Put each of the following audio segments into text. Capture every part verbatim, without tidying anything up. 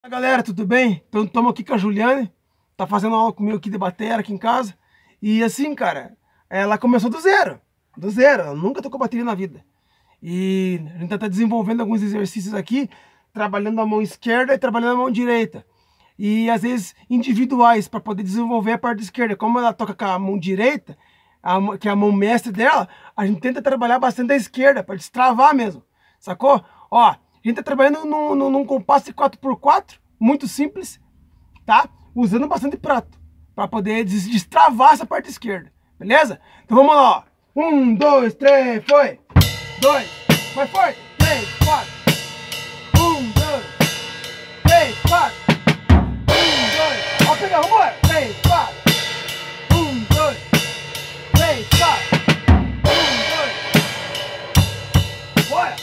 Fala galera, tudo bem? Então estamos aqui com a Juliane, tá fazendo aula comigo aqui de bateria aqui em casa. E assim, cara, ela começou do zero, do zero, ela nunca tocou bateria na vida. E a gente tá desenvolvendo alguns exercícios aqui, trabalhando a mão esquerda e trabalhando a mão direita. E às vezes individuais, para poder desenvolver a parte esquerda. Como ela toca com a mão direita, a, que é a mão mestre dela, a gente tenta trabalhar bastante a esquerda, para destravar mesmo, sacou? Ó, a gente tá trabalhando num, num, num compasso de quatro por quatro, muito simples, tá? Usando bastante prato, para poder des destravar essa parte esquerda, beleza? Então vamos lá, ó. Um, dois, três, foi! Dois, mais forte! Três, quatro! Um, dois, três, quatro! Um, dois, ó, pegar, vambora! Três, quatro! Um, dois, três, quatro! Um, dois, bora!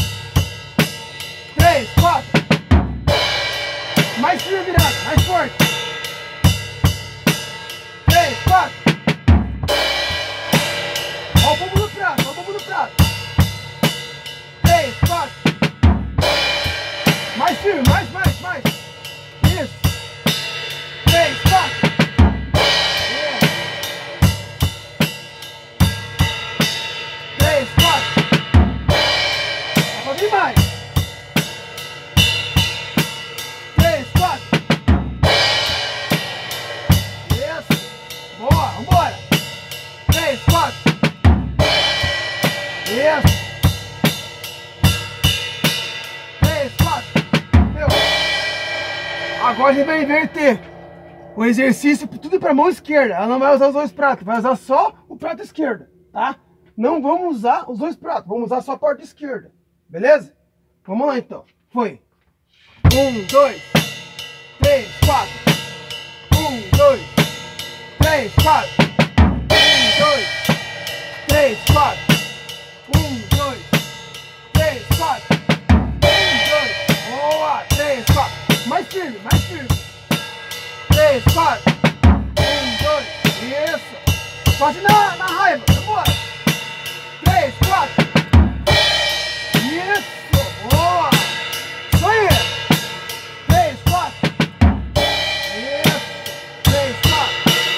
Três, quatro! Mais firme virada, mais forte! Três, quatro! Ó o bombo no prato, ó o bombo no prato! Três, quatro! Mais firme, mais, mais, mais! Isso! Três, quatro! Isso! Três, quatro! Dá pra vir mais! Três, quatro! Isso! Boa, vambora! Três, quatro! Isso! Três, quatro! Meu! Agora a gente vai inverter o exercício tudo para a mão esquerda. Ela não vai usar os dois pratos, vai usar só o prato esquerdo, tá? Não vamos usar os dois pratos, vamos usar só a parte esquerda, beleza? Vamos lá então. Foi! Um, dois, três, quatro! Um, dois, três, quatro! Um, dois, três, quatro! Um, dois, três, quatro! Um, dois, boa! Três, quatro! Mais firme, mais firme! Três, quatro! Um, dois, isso! Quase na, na raiva, vambora! Três, quatro! Isso! Boa! Isso aí! Três, quatro! Isso! Três, quatro!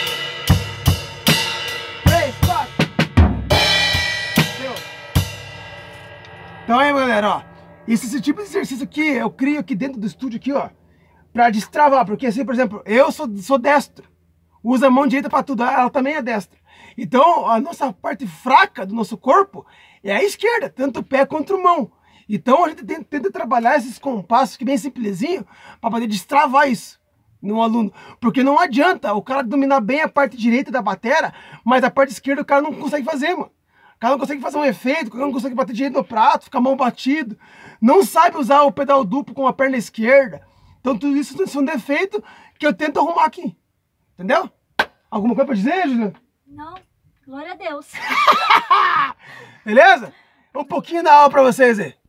Três, quatro! Deu! Então aí, galera, ó. Esse, esse tipo de exercício aqui, eu crio aqui dentro do estúdio aqui, ó. Pra destravar, porque assim, por exemplo, eu sou, sou destro. Usa a mão direita pra tudo, ela também é destra. Então, a nossa parte fraca do nosso corpo é a esquerda, tanto o pé quanto a mão. Então, a gente tenta, tenta trabalhar esses compassos que bem simplesinho, para poder destravar isso no aluno. Porque não adianta o cara dominar bem a parte direita da bateria, mas a parte esquerda o cara não consegue fazer, mano. O cara não consegue fazer um efeito, o cara não consegue bater direito no prato, fica a mão batido. Não sabe usar o pedal duplo com a perna esquerda. Então, tudo isso é um defeito que eu tento arrumar aqui. Entendeu? Alguma coisa pra dizer, Juliana? Não, glória a Deus. Beleza? Um pouquinho da aula pra vocês aí.